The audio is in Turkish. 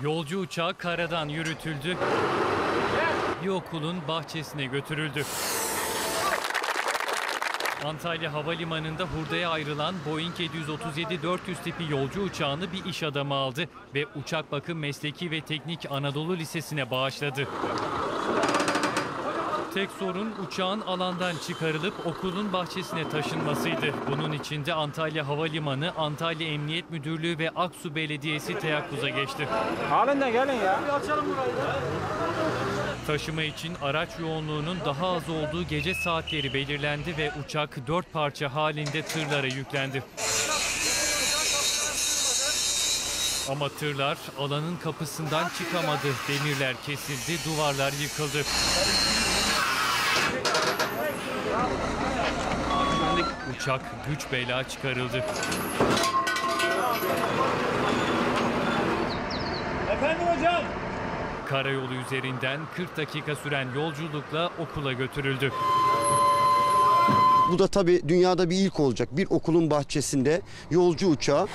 Yolcu uçağı karadan yürütüldü. Bir okulun bahçesine götürüldü. Antalya Havalimanı'nda hurdaya ayrılan Boeing 737-400 tipi yolcu uçağını bir iş adamı aldı ve Uçak Bakım Mesleki ve Teknik Anadolu Lisesi'ne bağışladı. Tek sorun uçağın alandan çıkarılıp okulun bahçesine taşınmasıydı. Bunun için de Antalya Havalimanı, Antalya Emniyet Müdürlüğü ve Aksu Belediyesi teyakkuza geçti. Halinden gelin ya. Taşıma için araç yoğunluğunun daha az olduğu gece saatleri belirlendi ve uçak 4 parça halinde tırlara yüklendi. Ama tırlar alanın kapısından çıkamadı. Demirler kesildi, duvarlar yıkıldı. Uçak güç bela çıkarıldı. Efendim hocam. Karayolu üzerinden 40 dakika süren yolculukla okula götürüldü. Bu da tabii dünyada bir ilk olacak. Bir okulun bahçesinde yolcu uçağı.